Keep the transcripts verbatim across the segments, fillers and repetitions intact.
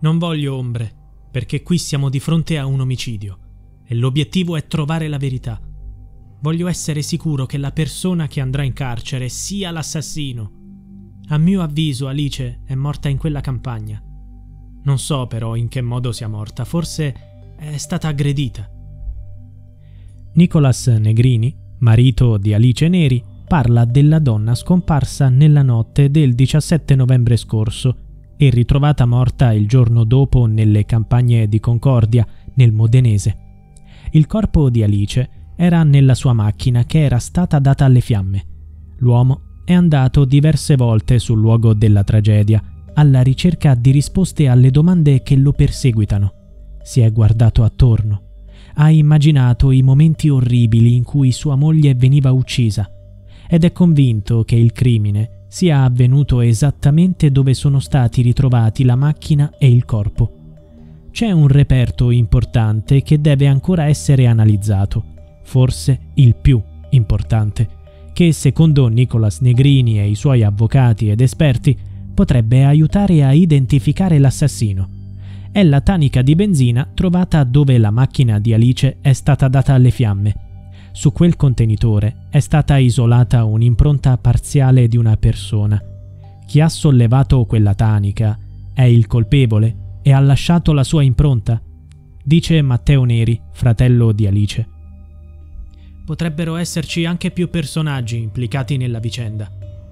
Non voglio ombre, perché qui siamo di fronte a un omicidio e l'obiettivo è trovare la verità. Voglio essere sicuro che la persona che andrà in carcere sia l'assassino. A mio avviso Alice è morta in quella campagna. Non so però in che modo sia morta, forse è stata aggredita. Nicholas Negrini, marito di Alice Neri, parla della donna scomparsa nella notte del diciassette novembre scorso e ritrovata morta il giorno dopo nelle campagne di Concordia, nel Modenese. Il corpo di Alice era nella sua macchina che era stata data alle fiamme. L'uomo è andato diverse volte sul luogo della tragedia, alla ricerca di risposte alle domande che lo perseguitano. Si è guardato attorno. Ha immaginato i momenti orribili in cui sua moglie veniva uccisa ed è convinto che il crimine sia avvenuto esattamente dove sono stati ritrovati la macchina e il corpo. C'è un reperto importante che deve ancora essere analizzato, forse il più importante, che secondo Nicholas Negrini e i suoi avvocati ed esperti potrebbe aiutare a identificare l'assassino. È la tanica di benzina trovata dove la macchina di Alice è stata data alle fiamme. Su quel contenitore è stata isolata un'impronta parziale di una persona. Chi ha sollevato quella tanica è il colpevole e ha lasciato la sua impronta, dice Matteo Neri, fratello di Alice. Potrebbero esserci anche più personaggi implicati nella vicenda.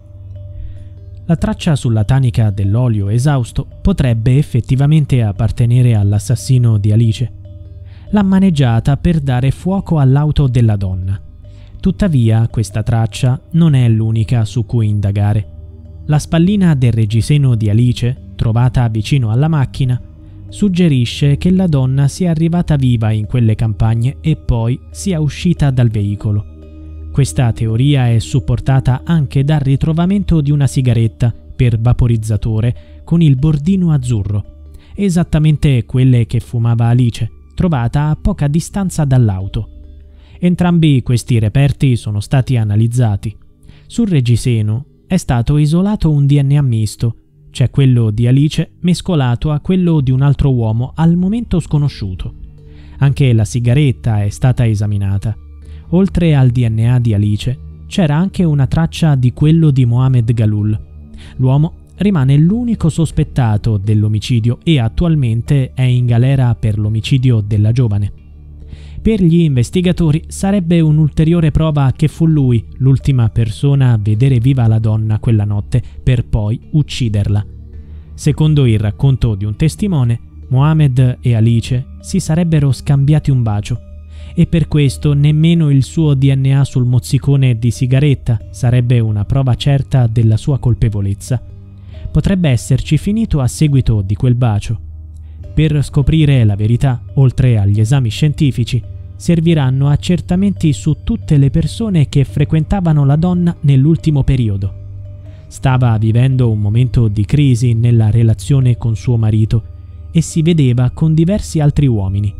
La traccia sulla tanica dell'olio esausto potrebbe effettivamente appartenere all'assassino di Alice. L'ha maneggiata per dare fuoco all'auto della donna. Tuttavia, questa traccia non è l'unica su cui indagare. La spallina del reggiseno di Alice, trovata vicino alla macchina, suggerisce che la donna sia arrivata viva in quelle campagne e poi sia uscita dal veicolo. Questa teoria è supportata anche dal ritrovamento di una sigaretta per vaporizzatore con il bordino azzurro, esattamente quelle che fumava Alice, trovata a poca distanza dall'auto. Entrambi questi reperti sono stati analizzati. Sul reggiseno è stato isolato un D N A misto, cioè quello di Alice mescolato a quello di un altro uomo al momento sconosciuto. Anche la sigaretta è stata esaminata. Oltre al D N A di Alice, c'era anche una traccia di quello di Mohamed Galul. L'uomo rimane l'unico sospettato dell'omicidio e attualmente è in galera per l'omicidio della giovane. Per gli investigatori sarebbe un'ulteriore prova che fu lui l'ultima persona a vedere viva la donna quella notte per poi ucciderla. Secondo il racconto di un testimone, Mohamed e Alice si sarebbero scambiati un bacio e per questo nemmeno il suo D N A sul mozzicone di sigaretta sarebbe una prova certa della sua colpevolezza. Potrebbe esserci finito a seguito di quel bacio. Per scoprire la verità, oltre agli esami scientifici, serviranno accertamenti su tutte le persone che frequentavano la donna nell'ultimo periodo. Stava vivendo un momento di crisi nella relazione con suo marito e si vedeva con diversi altri uomini.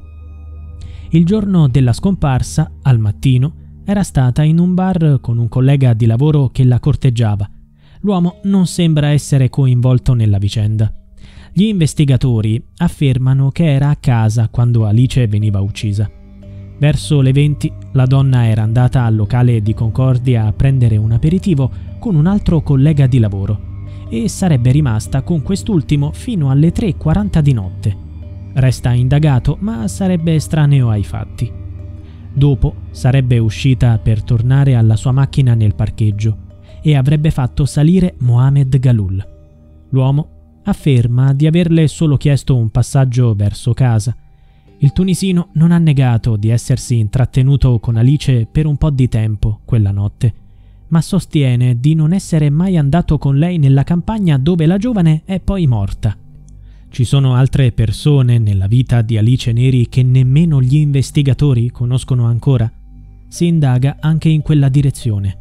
Il giorno della scomparsa, al mattino, era stata in un bar con un collega di lavoro che la corteggiava. L'uomo non sembra essere coinvolto nella vicenda. Gli investigatori affermano che era a casa quando Alice veniva uccisa. Verso le venti la donna era andata al locale di Concordia a prendere un aperitivo con un altro collega di lavoro e sarebbe rimasta con quest'ultimo fino alle tre e quaranta di notte. Resta indagato, ma sarebbe estraneo ai fatti. Dopo sarebbe uscita per tornare alla sua macchina nel parcheggio e avrebbe fatto salire Mohamed Galul. L'uomo afferma di averle solo chiesto un passaggio verso casa. Il tunisino non ha negato di essersi intrattenuto con Alice per un po' di tempo quella notte, ma sostiene di non essere mai andato con lei nella campagna dove la giovane è poi morta. Ci sono altre persone nella vita di Alice Neri che nemmeno gli investigatori conoscono ancora? Si indaga anche in quella direzione.